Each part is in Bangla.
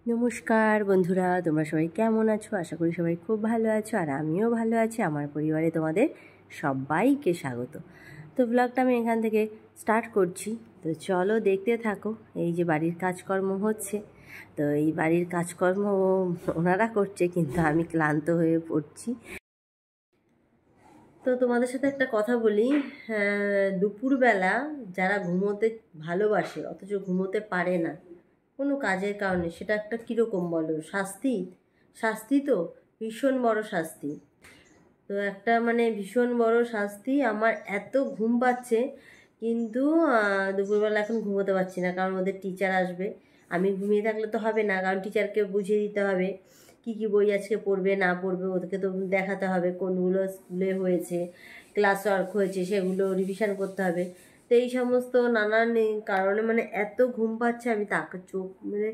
নমস্কার বন্ধুরা, তোমরা সবাই কেমন আছো? আশা করি সবাই খুব ভালো আছো, আর আমিও ভালো আছি। আমার পরিবারে তোমাদের সবাইকে স্বাগত। তো ব্লগটা আমি এখান থেকে স্টার্ট করছি, তো চলো দেখতে থাকো। এই যে বাড়ির কাজকর্ম হচ্ছে, তো এই বাড়ির কাজকর্ম ওনারা করছে, কিন্তু আমি ক্লান্ত হয়ে পড়ছি। তো তোমাদের সাথে একটা কথা বলি, দুপুরবেলা যারা ঘুমোতে ভালোবাসে অথচ ঘুমোতে পারে না কোনো কাজের কারণে, সেটা একটা কীরকম বলো? শাস্তি। শাস্তি তো ভীষণ বড় শাস্তি। তো একটা ভীষণ বড় শাস্তি। আমার এত ঘুম পাচ্ছে, কিন্তু দুপুরবেলা এখন ঘুমোতে পারছি না, কারণ ওদের টিচার আসবে। আমি ঘুমিয়ে থাকলে তো হবে না, কারণ টিচারকে বুঝিয়ে দিতে হবে কি কি বই আজকে পড়বে না পড়বে, ওদেরকে তো দেখাতে হবে কোনগুলো স্কুলে হয়েছে, ক্লাস ওয়ার্ক হয়েছে, সেগুলো রিভিশন করতে হবে। তো এই সমস্ত নানান কারণে এত ঘুম পাচ্ছে, আমি চোখ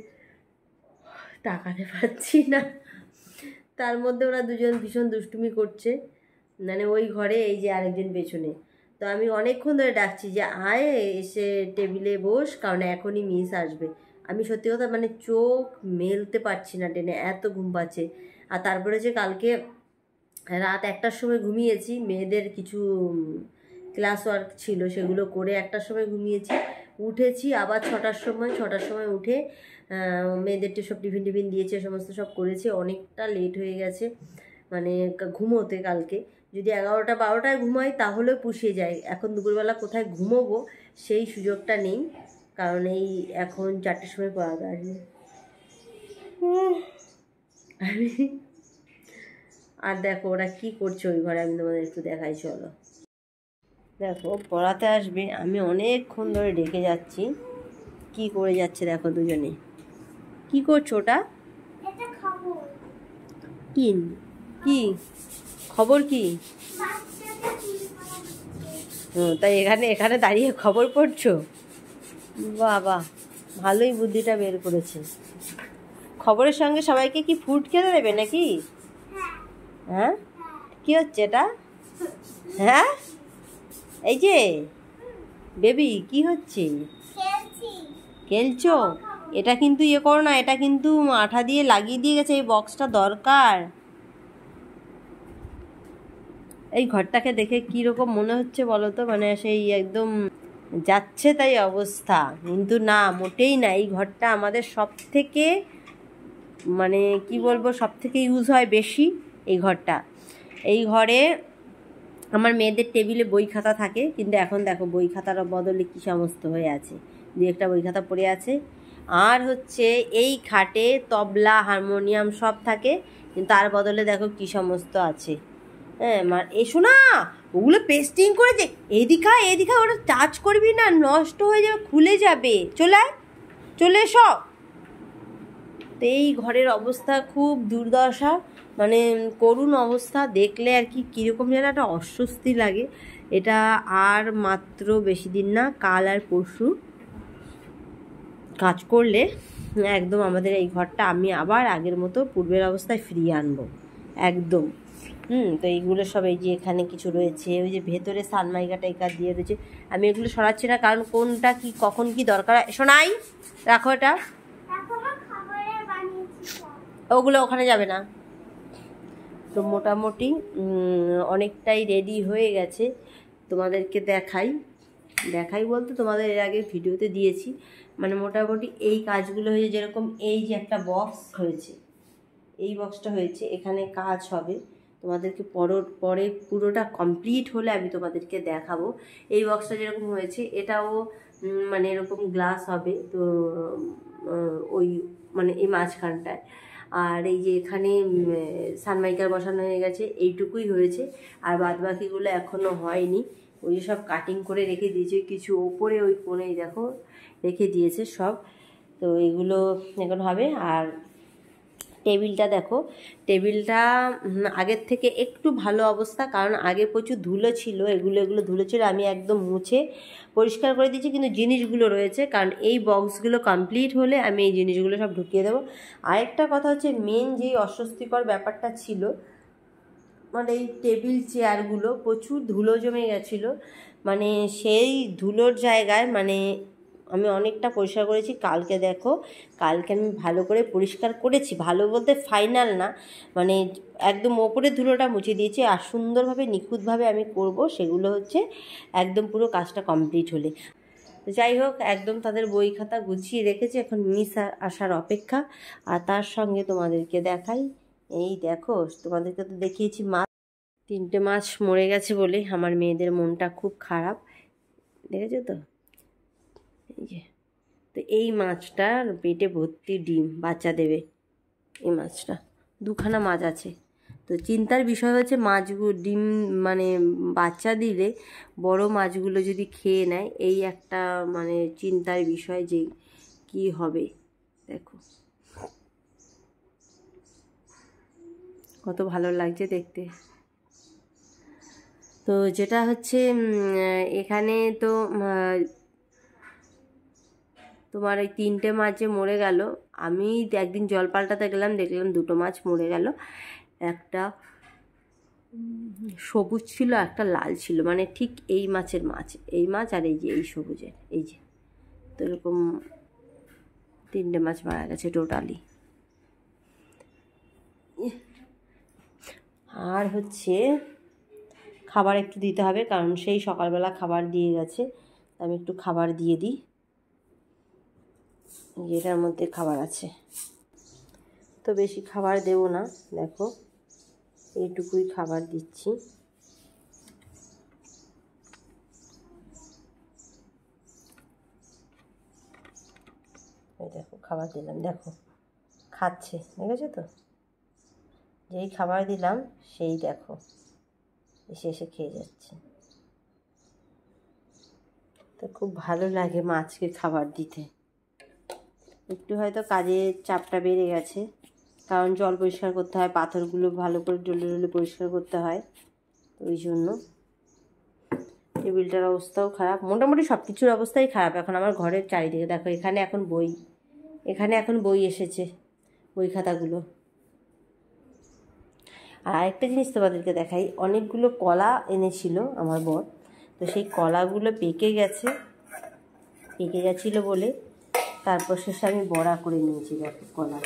তাকাতে পারছি না। তার মধ্যে ওরা দুজন ভীষণ দুষ্টুমি করছে, ওই ঘরে, এই যে আরেকজন পেছনে। তো আমি অনেকক্ষণ ধরে ডাকছি যে আয়, এসে টেবিলে বস, কারণ এখনই মিস আসবে। আমি সত্যি কথা চোখ মেলতে পারছি না টেনে, এত ঘুম পাচ্ছে। আর তারপরে যে কালকে রাত 1টার সময় ঘুমিয়েছি, মেয়েদের কিছু ক্লাস ওয়ার্ক ছিল, সেগুলো করে 1টার সময় ঘুমিয়েছি। উঠেছি আবার 6টার সময় উঠে মেয়েদের সব টিফিন দিয়েছে, সমস্ত সব করেছে। অনেকটা লেট হয়ে গেছে ঘুমোতে। কালকে যদি 11টা 12টায় ঘুমাই তাহলেও পুষিয়ে যায়। এখন দুপুরবেলা কোথায় ঘুমোবো সেই সুযোগটা নেই, কারণ এই এখন 4টের সময় পড়াতে আসবে। আমি আর দেখো ওরা কি করছে ওই ঘরে, আমি তোমাদের একটু দেখাই, চলো। দেখো পড়াতে আসবে, আমি অনেকক্ষণ ধরে ডেকে যাচ্ছি, কি করে যাচ্ছে দেখো দুজনে। কি করছো ওটা? কি কি খবর? কি তাই এখানে এখানে দাঁড়িয়ে খবর পড়ছো? বাবা, ভালোই বুদ্ধিটা বের করেছে। খবরের সঙ্গে সবাইকে কি ফুড খেতে দেবে নাকি? হ্যাঁ, কি হচ্ছে এটা? হ্যাঁ, এই যে বেবি, কি হচ্ছে? খেলছো? এটা কিন্তু ইয়ে করো না, এটা কিন্তু আঠা দিয়ে লাগিয়ে দিয়ে গেছে, এই বক্সটা দরকার। এই ঘরটাকে দেখে কীরকম মনে হচ্ছে বলো তো, সেই একদম যাচ্ছে তাই অবস্থা, কিন্তু না, মোটেই না। এই ঘরটা আমাদের সব থেকে কি বলবো, সব থেকে ইউজ হয় বেশি এই ঘরটা। এই ঘরে আমার মেয়েদের টেবিলে বই খাতা থাকে, কিন্তু এখন দেখো বই খাতার বদলে কী সমস্ত হয়ে আছে, দু একটা বই খাতা পড়ে আছে। আর হচ্ছে এই খাটে তবলা, হারমোনিয়াম সব থাকে, কিন্তু তার বদলে দেখো কী সমস্ত আছে। হ্যাঁ, এসো না, ওগুলো পেস্টিং করেছে। এদিকে এদিকে, ওটা টাচ করবি না, নষ্ট হয়ে যাবে, খুলে যাবে। চলে এসো। তো এই ঘরের অবস্থা খুব দুর্দশা, করুণ অবস্থা। দেখলে আর কি কীরকম যেন একটা অস্বস্তি লাগে। এটা আর মাত্র বেশি দিন না, কাল আর পরশু কাজ করলে একদম আমাদের এই ঘরটা আমি আবার আগের মতো পূর্বের অবস্থায় ফিরিয়ে আনবো একদম। তো এইগুলো সব, এই যে এখানে কিছু রয়েছে, ওই যে ভেতরে সানমাইকা টাইকা দিয়ে রয়েছে, আমি এগুলো সরাচ্ছি না, কারণ কোনটা কি কখন কি দরকার। শোনাই, রাখো এটা, ওগুলো ওখানে যাবে না। তো মোটামুটি অনেকটাই রেডি হয়ে গেছে। তোমাদেরকে দেখাই বলতে তোমাদের এর আগে ভিডিওতে দিয়েছি। মোটামুটি এই কাজগুলো হয়েছে, যেরকম এই যে একটা বক্স হয়েছে, এই বক্সটা হয়েছে, এখানে কাজ হবে। তোমাদেরকে পরে পুরোটা কমপ্লিট হলে আমি তোমাদেরকে দেখাবো। এই বক্সটা যেরকম হয়েছে, এটাও এরকম গ্লাস হবে, তো ওই এই মাঝখানটায়। আর এই যে এখানে সানমাইকার বসানো হয়ে গেছে, এইটুকুই হয়েছে, আর বাদবাকিগুলো এখনও হয়নি। ওই যে সব কাটিং করে রেখে দিয়েছে, কিছু ওপরে ওই কোণেই দেখো রেখে দিয়েছে সব। তো এগুলো এখন হবে। আর টেবিলটা দেখো, টেবিলটা আগের থেকে একটু ভালো অবস্থা, কারণ আগে প্রচুর ধুলো ছিল, এগুলো ধুলো ছিল, আমি একদম মুছে পরিষ্কার করে দিয়েছি, কিন্তু জিনিসগুলো রয়েছে, কারণ এই বক্সগুলো কমপ্লিট হলে আমি এই জিনিসগুলো সব ঢুকিয়ে দেবো। আরেকটা কথা হচ্ছে, মেন যেই অস্বস্তিকর ব্যাপারটা ছিল, এই টেবিল চেয়ারগুলো প্রচুর ধুলো জমে গেছিলো, সেই ধুলোর জায়গায় আমি অনেকটা পরিষ্কার করেছি। কালকে দেখো, কালকে আমি ভালো করে পরিষ্কার করেছি, ভালো বলতে ফাইনাল না, মানে একদম ওপরে ধুলোটা মুছে দিয়েছি। আর সুন্দরভাবে নিখুঁতভাবে আমি করব, সেগুলো হচ্ছে একদম পুরো কাজটা কমপ্লিট হলে। যাই হোক, একদম তাদের বই খাতা গুছিয়ে রেখেছি, এখন মিস আসার অপেক্ষা। আর তার সঙ্গে তোমাদেরকে দেখাই, এই দেখো, তোমাদেরকে তো দেখিয়েছি মাছ, 3টে মাছ মরে গেছে বলে আমার মেয়েদের মনটা খুব খারাপ, দেখেছো তো? এই যে, তো এই মাছটার পেটে ভর্তি ডিম বাচ্চা দেবে। এই মাছটা 2খানা মাছ আছে। তো চিন্তার বিষয় হচ্ছে মাছগুলো ডিম মানে বাচ্চা দিলে বড় মাছগুলো যদি খেয়ে নেয়, এই একটা মানে চিন্তার বিষয় যে কি হবে। দেখো কত ভালো লাগছে দেখতে। তো যেটা হচ্ছে এখানে তো তোমার এই 3টে মাছ যে মরে গেল, আমি একদিন জল পাল্টাতে গেলাম, দেখলাম 2টো মাছ মরে গেল। একটা সবুজ ছিল, একটা লাল ছিল, মানে ঠিক এই মাছের মাছ, এই মাছ আর এই যে এই সবুজের, এই যে, তো এরকম 3টে মাছ মারা গেছে টোটালি। আর হচ্ছে খাবার একটু দিতে হবে, কারণ সেই সকালবেলা খাবার দিয়ে গেছে, আমি একটু খাবার দিয়ে দিই। এটার মধ্যে খাবার আছে, তো বেশি খাবার দেব না, দেখো এইটুকুই খাবার দিচ্ছি। এই দেখো খাবার দিলাম, দেখো খাচ্ছে, দেখেছো তো? যেই খাবার দিলাম সেই দেখো এসে এসে খেয়ে যাচ্ছে। তো খুব ভালো লাগে মাছকে খাবার দিতে। একটু হয়তো কাজের চাপটা বেড়ে গেছে, কারণ জল পরিষ্কার করতে হয়, পাথরগুলো ভালো করে ডলে ডলে পরিষ্কার করতে হয়, ওই জন্য। টেবিলটার অবস্থাও খারাপ, মোটামুটি সব কিছুর অবস্থাই খারাপ এখন আমার ঘরের চারিদিকে। দেখো এখানে এখন বই, এখানে এখন বই এসেছে, বই খাতাগুলো। আর আরেকটা জিনিস তোমাদেরকে দেখাই, অনেকগুলো কলা এনেছিল আমার বর, তো সেই কলাগুলো পেকে গেছিলো বলে তারপর শেষে আমি বড়া করে নিয়েছি। দেখো কলা,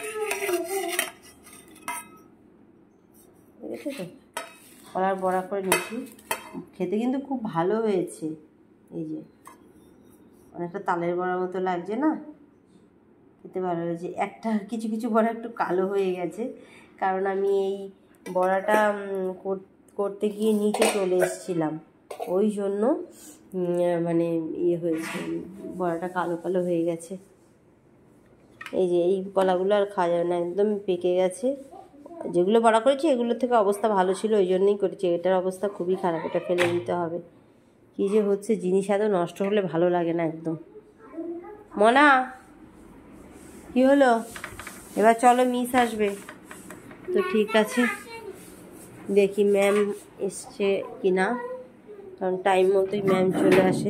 দেখেছো তো? কলার বড়া করে নিয়েছি, খেতে কিন্তু খুব ভালো হয়েছে। এই যে অনেকটা তালের বড়ার মতো লাগছে না, খেতে ভালো হয়েছে। একটা কিছু কিছু বড়া একটু কালো হয়ে গেছে, কারণ আমি এই বড়াটা করতে গিয়ে নিচে চলে এসেছিলাম, ওই জন্য মানে ইয়ে হয়েছে, বড়াটা কালো কালো হয়ে গেছে। এই যে এই কলাগুলো আর খাওয়া যাবে না, একদম পেকে গেছে। যেগুলো বড়া করেছি এগুলোর থেকে অবস্থা ভালো ছিল, ওই জন্যই করেছি। এটার অবস্থা খুবই খারাপ, এটা ফেলে দিতে হবে। কী যে হচ্ছে, জিনিস এত নষ্ট হলে ভালো লাগে না একদম। মনা, কি হলো? এবার চলো, মিস আসবে তো, ঠিক আছে দেখি ম্যাম এসছে কি না, কারণ টাইম মতোই ম্যাম চলে আসে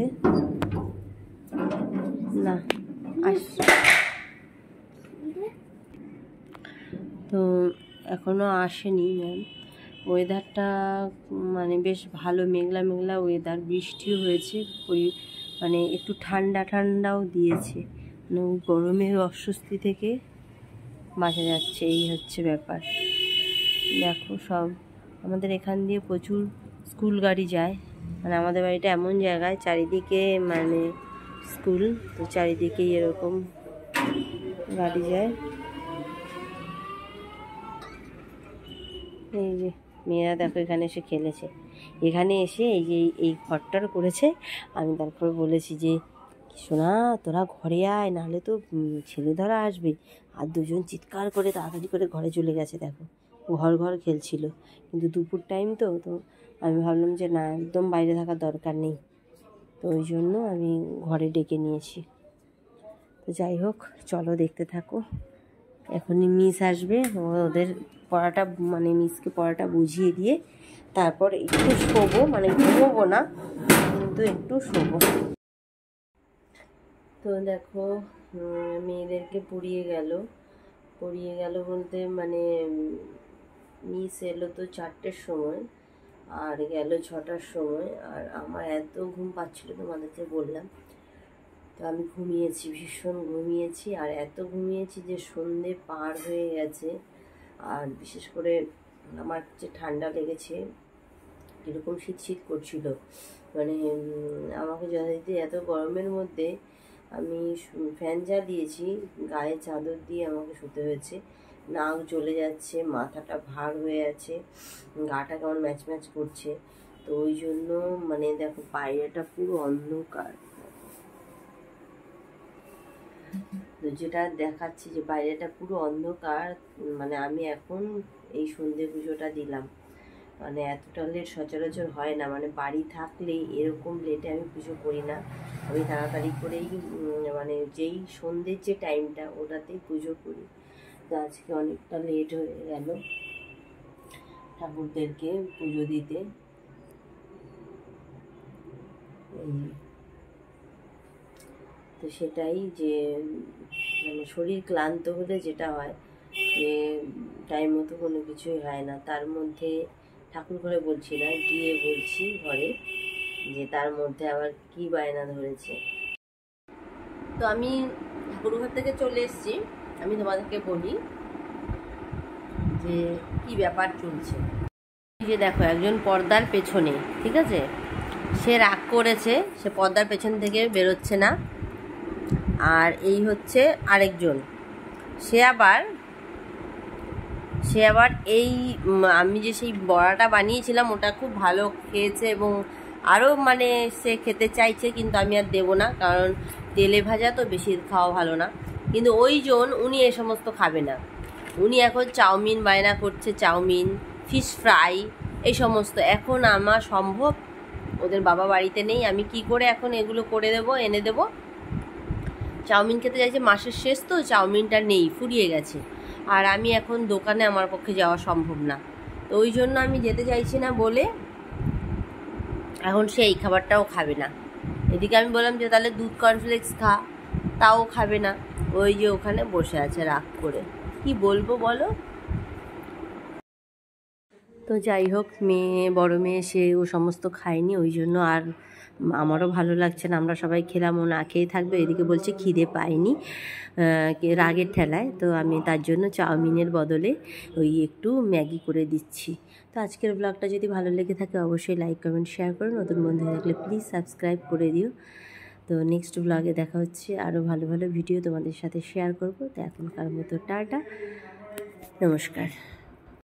না, তো এখনও আসেনি ম্যাম। ওয়েদারটা মানে বেশ ভালো, মেঘলা মেঘলা ওয়েদার, বৃষ্টিও হয়েছে, মানে একটু ঠান্ডা ঠান্ডাও দিয়েছে, মানে গরমের অস্বস্তি থেকে বাঁচা যাচ্ছে, এই হচ্ছে ব্যাপার। দেখো সব আমাদের এখান দিয়ে প্রচুর স্কুল গাড়ি যায়, মানে আমাদের বাড়িটা এমন জায়গায় চারিদিকে মানে স্কুল, তো চারিদিকেই এরকম গাড়ি যায়। এই যে মেয়েরা দেখো এখানে এসে খেলেছে, এখানে এসে এই যে এই ঘরটার করেছে। আমি তারপর বলেছি যে শোনা, তোরা ঘরে আয়, নাহলে তো ছেলে ধরা আসবে। আর দুজন চিৎকার করে তাড়াতাড়ি করে ঘরে চলে গেছে। দেখো ঘর ঘর খেলছিল, কিন্তু দুপুর টাইম তো আমি ভাবলাম যে না, একদম বাইরে থাকার দরকার নেই, তো ওই জন্য আমি ঘরে ডেকে নিয়েছি। তো যাই হোক, চলো দেখতে থাকো। এখনই মিস আসবে, ওদের পড়াটা মানে মিসকে পড়াটা বুঝিয়ে দিয়ে তারপর একটু শোবো, মানে ঘুমোবো না কিন্তু একটু শোবো। তো দেখো মেয়েদেরকে পড়িয়ে গেল বলতে মানে মিস এলো তো 4টের সময় আর গেল 6টার সময়। আর আমার এত ঘুম পাচ্ছিল, তোমাদেরকে বললাম। তো আমি ঘুমিয়েছি, ভীষণ ঘুমিয়েছি, আর এত ঘুমিয়েছি যে সন্ধে পার হয়ে গেছে। আর বিশেষ করে আমার যে ঠান্ডা লেগেছে, এরকম শীত শীত করছিল, মানে আমাকে যথারীতি এত গরমের মধ্যে আমি ফ্যান যা দিয়েছি, গায়ে চাদর দিয়ে আমাকে শুতে হয়েছে। নাক জ্বলে যাচ্ছে, মাথাটা ভার হয়ে আছে, গাটা কেমন ম্যাচ ম্যাচ করছে। তো ওই জন্য মানে দেখো বাইরেটা পুরো অন্ধকার। তো যেটা দেখাচ্ছি যে বাইরেটা পুরো অন্ধকার, মানে আমি এখন এই সন্ধে পুজোটা দিলাম। মানে এতটা লেট সচরাচর হয় না, মানে বাড়ি থাকলেই এরকম লেটে আমি পুজো করি না। আমি তাড়াতাড়ি করেই মানে যেই সন্ধ্যের যে টাইমটা ওটাতেই পুজো করি। তো আজকে অনেকটা লেট হয়ে গেল ঠাকুরদেরকে পুজো দিতে। তো সেটাই যে মানে শরীর ক্লান্ত হলে যেটা হয় যে টাইম মতো কোনো কিছুই হয় না। তার মধ্যে ঠাকুর ঘরে বলছি না, গিয়ে বলছি ঘরে, যে তার মধ্যে আবার কি বায়না ধরেছে। তো আমি ঠাকুর ঘর থেকে চলে এসেছি। আমি তোমাদেরকে বলি যে কি ব্যাপার চলছে। এই যে দেখো একজন পর্দার পেছনে, ঠিক আছে, সে রাগ করেছে, সে পর্দার পেছন থেকে বেরোচ্ছে না। আর এই হচ্ছে আরেকজন, সে আবার এই আমি যে সেই বড়াটা বানিয়েছিলাম ওটা খুব ভালো খেয়েছে এবং আরও মানে সে খেতে চাইছে, কিন্তু আমি আর দেবো না, কারণ তেলে ভাজা তো বেশি খাওয়া ভালো না। কিন্তু উনি এ সমস্ত খাবে না। উনি এখন চাউমিন বায়না করছে, চাউমিন, ফিশ ফ্রাই, এই সমস্ত। এখন আমার সম্ভব, ওদের বাবা বাড়িতে নেই, আমি কি করে এখন এগুলো করে দেবো, এনে দেবো। চাউমিন খেতে চাইছে, মাসের শেষ তো, চাউমিনটা নেই, ফুরিয়ে গেছে। আর আমি এখন দোকানে আমার পক্ষে যাওয়া সম্ভব না, তো ওই জন্য আমি যেতে চাইছি না বলে এখন সে এই খাবারটাও খাবে না। এদিকে আমি বললাম যে তাহলে দুধ কর্নফ্লেক্স খা, তাও খাবে না। ওই যে ওখানে বসে আছে রাগ করে, কি বলবো বলো। তো যাই হোক, বড় মেয়ে সে ও সমস্ত খায়নি, ওই জন্য আর আমারও ভালো লাগছে না। আমরা সবাই খেলাম, ও না খেয়ে থাকবে। এদিকে বলছে খিদে পায়নি রাগের ঠেলায়। তো আমি তার জন্য চাউমিনের বদলে ওই একটু ম্যাগি করে দিচ্ছি। তো আজকের ব্লগটা যদি ভালো লেগে থাকে অবশ্যই লাইক কমেন্ট শেয়ার করো। নতুন বন্ধু থাকলে প্লিজ সাবস্ক্রাইব করে দিও। তো নেক্সট ব্লগে দেখা হচ্ছে, আরও ভালো ভালো ভিডিও তোমাদের সাথে শেয়ার করব। তো এখনকার মতো টাটা, নমস্কার।